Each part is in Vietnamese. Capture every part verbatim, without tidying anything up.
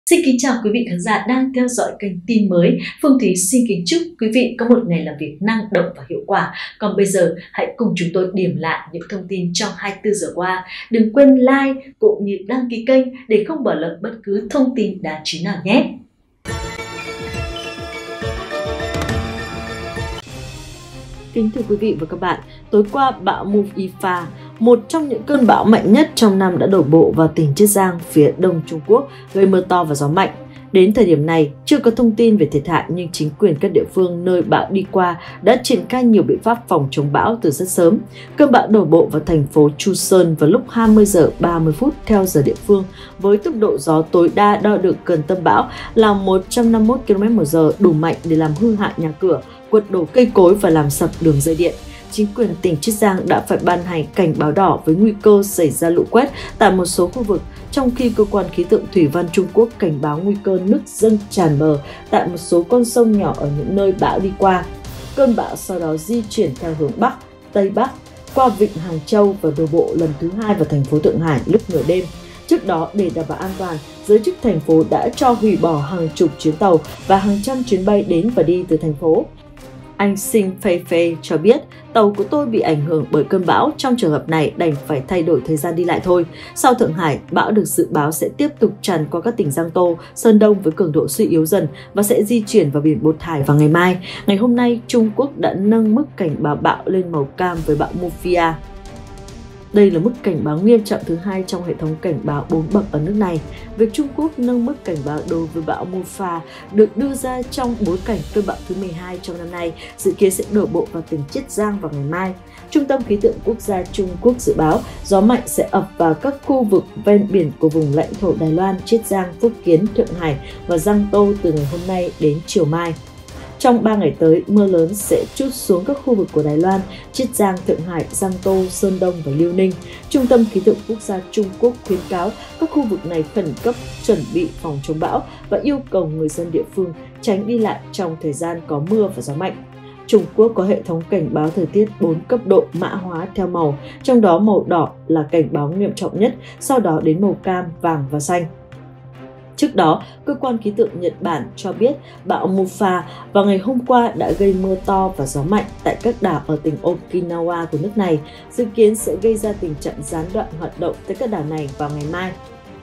Xin kính chào quý vị khán giả đang theo dõi kênh tin mới. Phương Thúy xin kính chúc quý vị có một ngày làm việc năng động và hiệu quả. Còn bây giờ hãy cùng chúng tôi điểm lại những thông tin trong hai mươi tư giờ qua. Đừng quên like cũng như đăng ký kênh để không bỏ lỡ bất cứ thông tin đáng chú ý nào nhé. Kính thưa quý vị và các bạn, tối qua bão Moifa, một trong những cơn bão mạnh nhất trong năm đã đổ bộ vào tỉnh Chiết Giang phía đông Trung Quốc, gây mưa to và gió mạnh. Đến thời điểm này, chưa có thông tin về thiệt hại nhưng chính quyền các địa phương nơi bão đi qua đã triển khai nhiều biện pháp phòng chống bão từ rất sớm. Cơn bão đổ bộ vào thành phố Chusan vào lúc hai mươi giờ ba mươi phút theo giờ địa phương, với tốc độ gió tối đa đo được gần tâm bão là một trăm năm mươi mốt ki lô mét một giờ, đủ mạnh để làm hư hại nhà cửa, quật đổ cây cối và làm sập đường dây điện. Chính quyền tỉnh Chiết Giang đã phải ban hành cảnh báo đỏ với nguy cơ xảy ra lũ quét tại một số khu vực, trong khi cơ quan khí tượng thủy văn Trung Quốc cảnh báo nguy cơ nước dâng tràn bờ tại một số con sông nhỏ ở những nơi bão đi qua. Cơn bão sau đó di chuyển theo hướng Bắc, Tây Bắc qua vịnh Hàng Châu và đổ bộ lần thứ hai vào thành phố Thượng Hải lúc nửa đêm. Trước đó, để đảm bảo an toàn, giới chức thành phố đã cho hủy bỏ hàng chục chuyến tàu và hàng trăm chuyến bay đến và đi từ thành phố. Anh Sinh Phei Phei cho biết, tàu của tôi bị ảnh hưởng bởi cơn bão, trong trường hợp này đành phải thay đổi thời gian đi lại thôi. Sau Thượng Hải, bão được dự báo sẽ tiếp tục tràn qua các tỉnh Giang Tô, Sơn Đông với cường độ suy yếu dần và sẽ di chuyển vào biển Bột Thải vào ngày mai. Ngày hôm nay, Trung Quốc đã nâng mức cảnh báo bão lên màu cam với bão Moifa. Đây là mức cảnh báo nghiêm trọng thứ hai trong hệ thống cảnh báo bốn bậc ở nước này. Việc Trung Quốc nâng mức cảnh báo đối với bão Moifa được đưa ra trong bối cảnh cơn bão thứ mười hai trong năm nay dự kiến sẽ đổ bộ vào tỉnh Chiết Giang vào ngày mai. Trung tâm Khí tượng Quốc gia Trung Quốc dự báo gió mạnh sẽ ập vào các khu vực ven biển của vùng lãnh thổ Đài Loan, Chiết Giang, Phúc Kiến, Thượng Hải và Giang Tô từ ngày hôm nay đến chiều mai. Trong ba ngày tới, mưa lớn sẽ trút xuống các khu vực của Đài Loan, Chiết Giang, Thượng Hải, Giang Tô, Sơn Đông và Liêu Ninh. Trung tâm Khí tượng Quốc gia Trung Quốc khuyến cáo các khu vực này khẩn cấp chuẩn bị phòng chống bão và yêu cầu người dân địa phương tránh đi lại trong thời gian có mưa và gió mạnh. Trung Quốc có hệ thống cảnh báo thời tiết bốn cấp độ mã hóa theo màu, trong đó màu đỏ là cảnh báo nghiêm trọng nhất, sau đó đến màu cam, vàng và xanh. Trước đó, cơ quan khí tượng Nhật Bản cho biết bão Moifa vào ngày hôm qua đã gây mưa to và gió mạnh tại các đảo ở tỉnh Okinawa của nước này, dự kiến sẽ gây ra tình trạng gián đoạn hoạt động tại các đảo này vào ngày mai.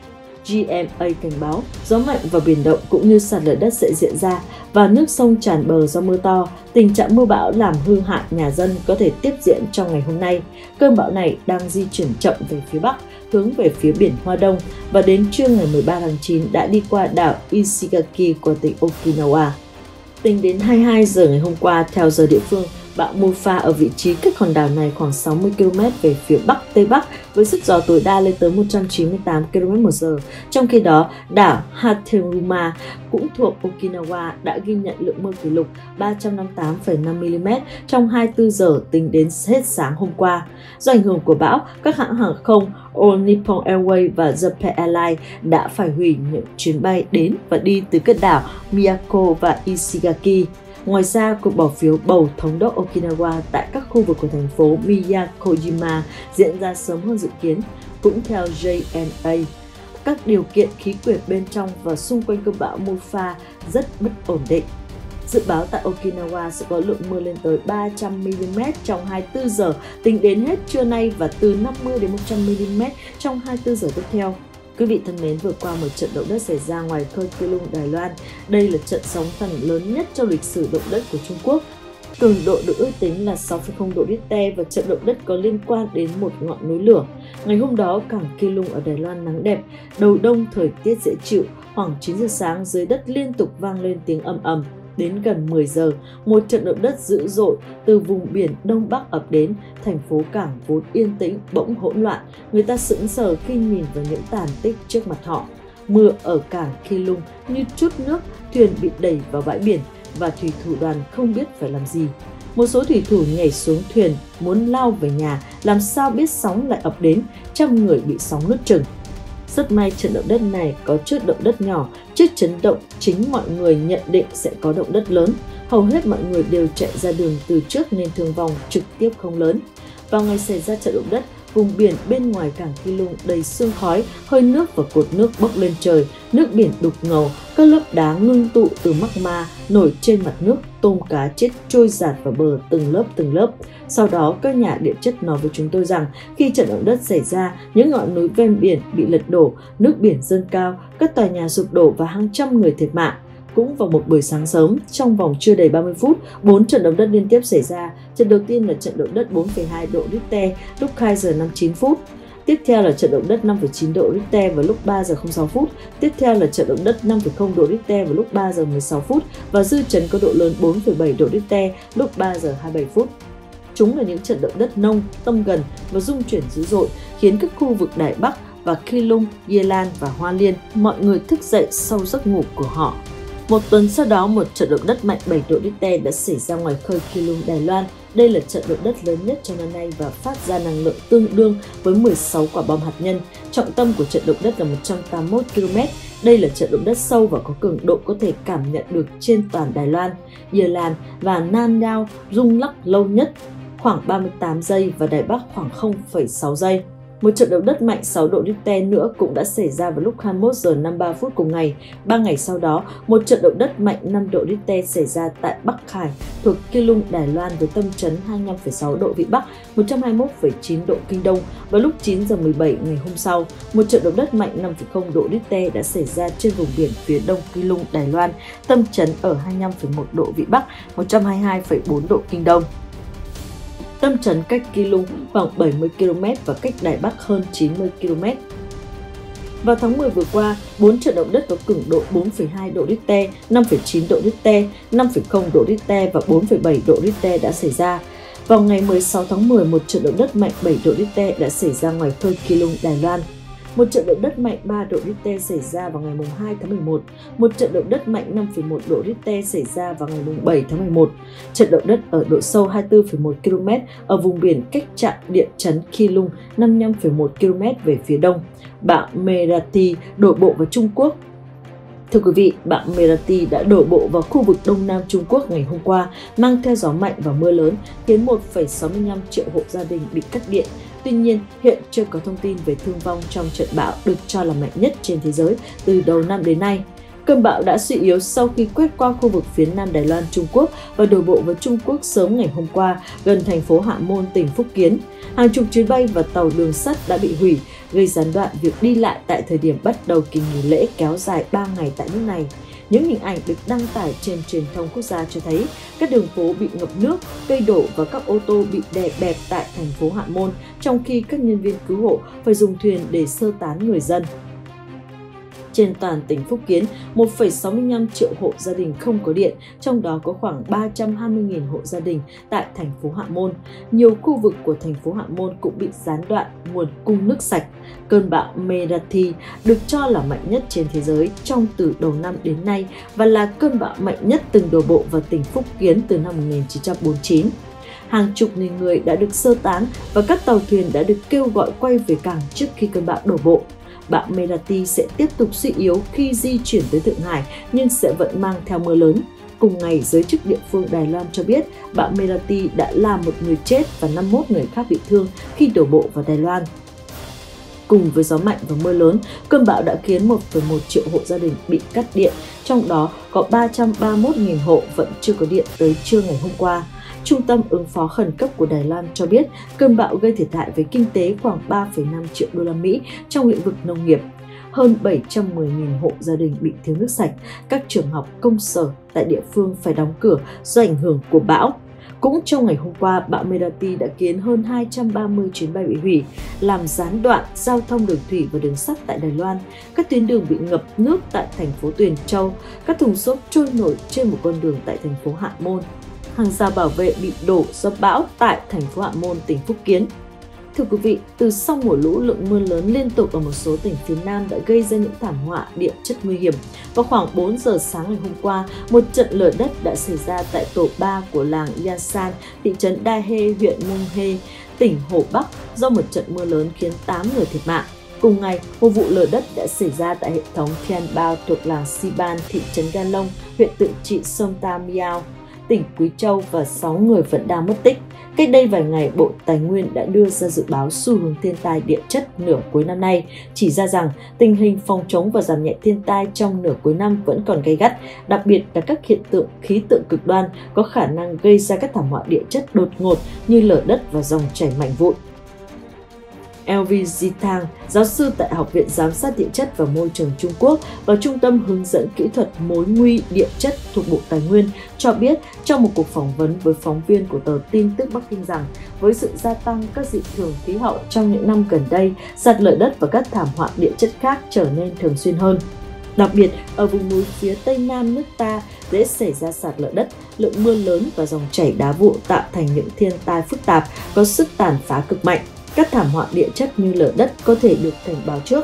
giê em a cảnh báo gió mạnh và biển động cũng như sạt lở đất sẽ diễn ra và nước sông tràn bờ do mưa to. Tình trạng mưa bão làm hư hại nhà dân có thể tiếp diễn trong ngày hôm nay. Cơn bão này đang di chuyển chậm về phía Bắc, hướng về phía biển Hoa Đông và đến trưa ngày mười ba tháng chín đã đi qua đảo Ishigaki của tỉnh Okinawa. Tính đến hai mươi hai giờ ngày hôm qua theo giờ địa phương, bão Moifa ở vị trí cách hòn đảo này khoảng sáu mươi ki lô mét về phía Bắc Tây Bắc với sức gió tối đa lên tới một trăm chín mươi tám ki lô mét một giờ. Trong khi đó, đảo Hateruma cũng thuộc Okinawa đã ghi nhận lượng mưa kỷ lục ba trăm năm mươi tám phẩy năm mi li mét trong hai mươi tư giờ tính đến hết sáng hôm qua. Do ảnh hưởng của bão, các hãng hàng không All Nippon Airways và Japan Airlines đã phải hủy những chuyến bay đến và đi từ các đảo Miyako và Ishigaki. Ngoài ra, cuộc bỏ phiếu bầu thống đốc Okinawa tại các khu vực của thành phố Miyakojima diễn ra sớm hơn dự kiến. Cũng theo giê em a, các điều kiện khí quyển bên trong và xung quanh cơn bão Moifa rất bất ổn định. Dự báo tại Okinawa sẽ có lượng mưa lên tới ba trăm mi li mét trong hai mươi tư giờ tính đến hết trưa nay và từ năm mươi đến một trăm mi li mét trong hai mươi tư giờ tiếp theo. Quý vị thân mến, vừa qua một trận động đất xảy ra ngoài khơi Keelung, Đài Loan. Đây là trận sóng thần lớn nhất trong lịch sử động đất của Trung Quốc. Cường độ được ước tính là sáu phẩy không độ Richter và trận động đất có liên quan đến một ngọn núi lửa. Ngày hôm đó, cảng Keelung ở Đài Loan nắng đẹp, đầu đông thời tiết dễ chịu. Khoảng chín giờ sáng, dưới đất liên tục vang lên tiếng ầm ầm. Đến gần mười giờ, một trận động đất dữ dội từ vùng biển Đông Bắc ập đến, thành phố cảng vốn yên tĩnh bỗng hỗn loạn. Người ta sững sờ khi nhìn vào những tàn tích trước mặt họ. Mưa ở cảng Keelung như trút nước, thuyền bị đẩy vào bãi biển và thủy thủ đoàn không biết phải làm gì. Một số thủy thủ nhảy xuống thuyền muốn lao về nhà, làm sao biết sóng lại ập đến, trăm người bị sóng nuốt chửng. Rất may trận động đất này có chút động đất nhỏ, trước chấn động chính mọi người nhận định sẽ có động đất lớn. Hầu hết mọi người đều chạy ra đường từ trước nên thương vong trực tiếp không lớn. Vào ngày xảy ra trận động đất, vùng biển bên ngoài cảng Keelung đầy sương khói, hơi nước và cột nước bốc lên trời, nước biển đục ngầu, các lớp đá ngưng tụ từ magma nổi trên mặt nước, tôm cá chết trôi dạt vào bờ từng lớp từng lớp. Sau đó, các nhà địa chất nói với chúng tôi rằng khi trận động đất xảy ra, những ngọn núi ven biển bị lật đổ, nước biển dâng cao, các tòa nhà sụp đổ và hàng trăm người thiệt mạng. Cũng vào một buổi sáng sớm, trong vòng chưa đầy ba mươi phút, bốn trận động đất liên tiếp xảy ra. Trận đầu tiên là trận động đất bốn phẩy hai độ Richter lúc hai giờ năm mươi chín phút. Tiếp theo là trận động đất năm phẩy chín độ Richter vào lúc ba giờ không sáu phút. Tiếp theo là trận động đất năm phẩy không độ Richter vào lúc ba giờ mười sáu phút và dư chấn có độ lớn bốn phẩy bảy độ Richter lúc ba giờ hai mươi bảy phút. Chúng là những trận động đất nông, tâm gần và rung chuyển dữ dội, khiến các khu vực Đài Bắc và Keelung, Yelan và Hoa Liên mọi người thức dậy sau giấc ngủ của họ. Một tuần sau đó, một trận động đất mạnh bảy độ Richter đã xảy ra ngoài khơi Keelung, Đài Loan. Đây là trận động đất lớn nhất trong năm nay và phát ra năng lượng tương đương với mười sáu quả bom hạt nhân. Trọng tâm của trận động đất là một trăm tám mươi mốt ki lô mét. Đây là trận động đất sâu và có cường độ có thể cảm nhận được trên toàn Đài Loan. Yelan và Nan Yao rung lắc lâu nhất, khoảng ba mươi tám giây và Đài Bắc khoảng không phẩy sáu giây. Một trận động đất mạnh sáu độ Richter nữa cũng đã xảy ra vào lúc hai mươi mốt giờ năm mươi ba phút cùng ngày. Ba ngày sau đó, một trận động đất mạnh năm độ Richter xảy ra tại Bắc Hải thuộc Keelung, Đài Loan với tâm chấn hai mươi lăm phẩy sáu độ Vĩ Bắc, một trăm hai mươi mốt phẩy chín độ Kinh Đông. Vào lúc chín giờ mười bảy ngày hôm sau, một trận động đất mạnh năm phẩy không độ Richter đã xảy ra trên vùng biển phía đông Keelung, Đài Loan, tâm chấn ở hai mươi lăm phẩy một độ Vĩ Bắc, một trăm hai mươi hai phẩy bốn độ Kinh Đông. Tâm chấn cách Keelung khoảng bảy mươi ki lô mét và cách Đài Bắc hơn chín mươi ki lô mét. Vào tháng mười vừa qua, bốn trận động đất có cường độ bốn phẩy hai độ Richter, năm phẩy chín độ Richter, năm phẩy không độ Richter và bốn phẩy bảy độ Richter đã xảy ra. Vào ngày mười sáu tháng mười, một trận động đất mạnh bảy độ Richter đã xảy ra ngoài khơi Keelung, Đài Loan. Một trận động đất mạnh ba độ Richter xảy ra vào ngày hai tháng mười một. Một trận động đất mạnh năm phẩy một độ Richter xảy ra vào ngày bảy tháng mười một. Trận động đất ở độ sâu hai mươi tư phẩy một ki lô mét ở vùng biển cách trạm địa chấn Keelung năm mươi lăm phẩy một ki lô mét về phía đông. Bão Merati đổ bộ vào Trung Quốc. Thưa quý vị, bão Merati đã đổ bộ vào khu vực Đông Nam Trung Quốc ngày hôm qua, mang theo gió mạnh và mưa lớn, khiến một phẩy sáu mươi lăm triệu hộ gia đình bị cắt điện. Tuy nhiên, hiện chưa có thông tin về thương vong trong trận bão được cho là mạnh nhất trên thế giới từ đầu năm đến nay. Cơn bão đã suy yếu sau khi quét qua khu vực phía nam Đài Loan, Trung Quốc và đổ bộ vào Trung Quốc sớm ngày hôm qua gần thành phố Hạ Môn, tỉnh Phúc Kiến. Hàng chục chuyến bay và tàu đường sắt đã bị hủy, gây gián đoạn việc đi lại tại thời điểm bắt đầu kỳ nghỉ lễ kéo dài ba ngày tại nước này. Những hình ảnh được đăng tải trên truyền thông quốc gia cho thấy các đường phố bị ngập nước, cây đổ và các ô tô bị đè bẹp tại thành phố Hạ Môn, trong khi các nhân viên cứu hộ phải dùng thuyền để sơ tán người dân. Trên toàn tỉnh Phúc Kiến, một phẩy sáu mươi lăm triệu hộ gia đình không có điện, trong đó có khoảng ba trăm hai mươi nghìn hộ gia đình tại thành phố Hạ Môn. Nhiều khu vực của thành phố Hạ Môn cũng bị gián đoạn nguồn cung nước sạch. Cơn bão Merati được cho là mạnh nhất trên thế giới trong từ đầu năm đến nay và là cơn bão mạnh nhất từng đổ bộ vào tỉnh Phúc Kiến từ năm một nghìn chín trăm bốn mươi chín. Hàng chục nghìn người đã được sơ tán và các tàu thuyền đã được kêu gọi quay về cảng trước khi cơn bão đổ bộ. Bão Merati sẽ tiếp tục suy yếu khi di chuyển tới Thượng Hải nhưng sẽ vẫn mang theo mưa lớn. Cùng ngày, giới chức địa phương Đài Loan cho biết bão Merati đã làm một người chết và năm mươi mốt người khác bị thương khi đổ bộ vào Đài Loan. Cùng với gió mạnh và mưa lớn, cơn bão đã khiến một phẩy một triệu hộ gia đình bị cắt điện, trong đó có ba trăm ba mươi mốt nghìn hộ vẫn chưa có điện tới trưa ngày hôm qua. Trung tâm ứng phó khẩn cấp của Đài Loan cho biết cơn bão gây thiệt hại về kinh tế khoảng ba phẩy năm triệu đô la Mỹ trong lĩnh vực nông nghiệp. Hơn bảy trăm mười nghìn hộ gia đình bị thiếu nước sạch, các trường học, công sở tại địa phương phải đóng cửa do ảnh hưởng của bão. Cũng trong ngày hôm qua, bão Merati đã khiến hơn hai trăm ba mươi chuyến bay bị hủy, làm gián đoạn giao thông đường thủy và đường sắt tại Đài Loan. Các tuyến đường bị ngập nước tại thành phố Tuyền Châu, các thùng xốp trôi nổi trên một con đường tại thành phố Hạ Môn. Hàng rào bảo vệ bị đổ do bão tại thành phố Hạ Môn, tỉnh Phúc Kiến. Thưa quý vị, từ sau mùa lũ, lượng mưa lớn liên tục ở một số tỉnh phía Nam đã gây ra những thảm họa địa chất nguy hiểm. Vào khoảng bốn giờ sáng ngày hôm qua, một trận lở đất đã xảy ra tại tổ ba của làng Yasan, thị trấn Đa Hê, huyện Mung Hê, tỉnh Hồ Bắc do một trận mưa lớn khiến tám người thiệt mạng. Cùng ngày, một vụ lở đất đã xảy ra tại hệ thống Thian Bao thuộc làng Siban, thị trấn Gan Long, huyện tự trị Sông Ta Miao. tỉnh Quý Châu và sáu người vẫn đang mất tích. Cách đây vài ngày, Bộ Tài nguyên đã đưa ra dự báo xu hướng thiên tai địa chất nửa cuối năm nay, chỉ ra rằng tình hình phòng chống và giảm nhẹ thiên tai trong nửa cuối năm vẫn còn gay gắt, đặc biệt là các hiện tượng khí tượng cực đoan có khả năng gây ra các thảm họa địa chất đột ngột như lở đất và dòng chảy mạnh vụn. lờ vê Zitang, giáo sư tại Học viện Giám sát Địa chất và Môi trường Trung Quốc và Trung tâm Hướng dẫn Kỹ thuật Mối nguy địa chất thuộc Bộ Tài nguyên, cho biết trong một cuộc phỏng vấn với phóng viên của tờ tin tức Bắc Kinh rằng với sự gia tăng các dị thường khí hậu trong những năm gần đây, sạt lở đất và các thảm họa địa chất khác trở nên thường xuyên hơn. Đặc biệt, ở vùng núi phía Tây Nam nước ta dễ xảy ra sạt lở đất, lượng mưa lớn và dòng chảy đá vụn tạo thành những thiên tai phức tạp có sức tàn phá cực mạnh. Các thảm họa địa chất như lở đất có thể được cảnh báo trước.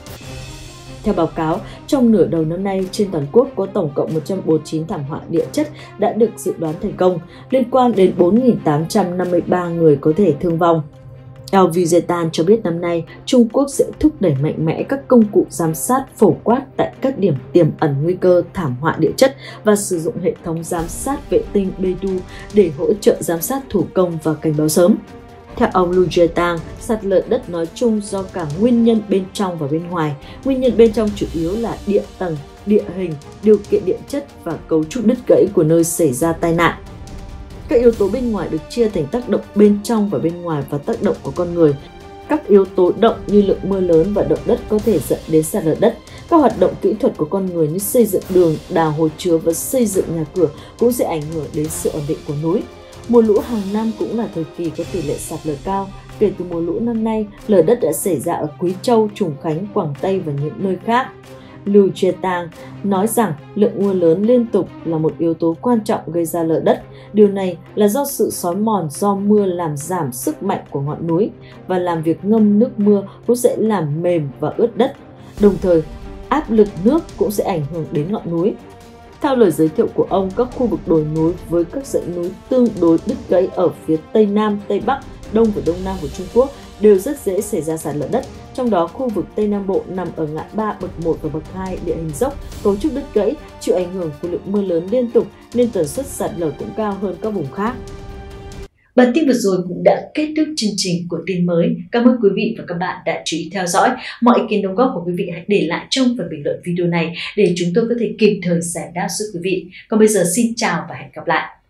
Theo báo cáo, trong nửa đầu năm nay, trên toàn quốc có tổng cộng một trăm bốn mươi chín thảm họa địa chất đã được dự đoán thành công, liên quan đến bốn nghìn tám trăm năm mươi ba người có thể thương vong. lờ vê Zitang cho biết năm nay, Trung Quốc sẽ thúc đẩy mạnh mẽ các công cụ giám sát phổ quát tại các điểm tiềm ẩn nguy cơ thảm họa địa chất và sử dụng hệ thống giám sát vệ tinh Beidou để hỗ trợ giám sát thủ công và cảnh báo sớm. Theo ông Lu Zitang, sạt lở đất nói chung do cả nguyên nhân bên trong và bên ngoài. Nguyên nhân bên trong chủ yếu là địa tầng, địa hình, điều kiện địa chất và cấu trúc đứt gãy của nơi xảy ra tai nạn. Các yếu tố bên ngoài được chia thành tác động bên trong và bên ngoài và tác động của con người. Các yếu tố động như lượng mưa lớn và động đất có thể dẫn đến sạt lở đất. Các hoạt động kỹ thuật của con người như xây dựng đường, đào hồ chứa và xây dựng nhà cửa cũng sẽ ảnh hưởng đến sự ổn định của núi. Mùa lũ hàng năm cũng là thời kỳ có tỷ lệ sạt lở cao. Kể từ mùa lũ năm nay, lở đất đã xảy ra ở Quý Châu, Trùng Khánh, Quảng Tây và những nơi khác. Lu Zitang nói rằng lượng mưa lớn liên tục là một yếu tố quan trọng gây ra lở đất. Điều này là do sự xói mòn do mưa làm giảm sức mạnh của ngọn núi và làm việc ngâm nước mưa cũng sẽ làm mềm và ướt đất. Đồng thời, áp lực nước cũng sẽ ảnh hưởng đến ngọn núi. Theo lời giới thiệu của ông, các khu vực đồi núi với các dãy núi tương đối đứt gãy ở phía Tây Nam, Tây Bắc, Đông và Đông Nam của Trung Quốc đều rất dễ xảy ra sạt lở đất. Trong đó, khu vực Tây Nam Bộ nằm ở ngã ba bậc một và bậc hai, địa hình dốc, cấu trúc đứt gãy, chịu ảnh hưởng của lượng mưa lớn liên tục nên tần suất sạt lở cũng cao hơn các vùng khác. Bản tin vừa rồi cũng đã kết thúc chương trình của tin mới. Cảm ơn quý vị và các bạn đã chú ý theo dõi. Mọi ý kiến đóng góp của quý vị hãy để lại trong phần bình luận video này để chúng tôi có thể kịp thời giải đáp giúp quý vị. Còn bây giờ xin chào và hẹn gặp lại.